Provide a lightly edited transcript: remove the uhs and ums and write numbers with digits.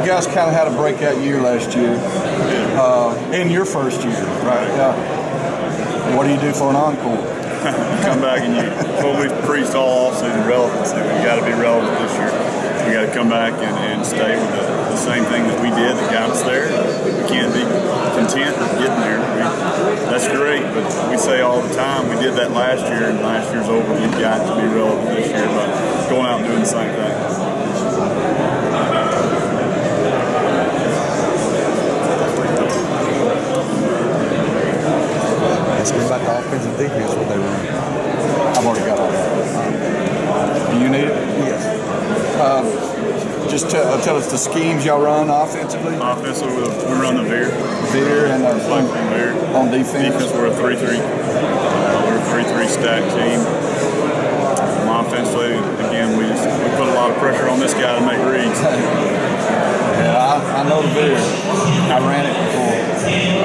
guys kind of had a breakout year last year, in your first year, right? Yeah. What do you do for an encore? Come back and what we've preached all offseason, relevancy. We got to be relevant this year. We got to come back and stay with the same thing that we did that got us there. We can't be content with getting there. That's great, but we say all the time, we did that last year, and last year's over. We've got to be relevant this year by going out and doing the same thing. Ask me about the offensive defense, what they run. I've already got all that. Do you need it? Yes. Just tell us the schemes y'all run offensively. Offensively, we run the veer. Veer and veer. On defense? Defense, we're a 3-3. We're a 3-3 stack team. Offensively, again, we put a lot of pressure on this guy to make reads. Yeah, I know the veer. I ran it before.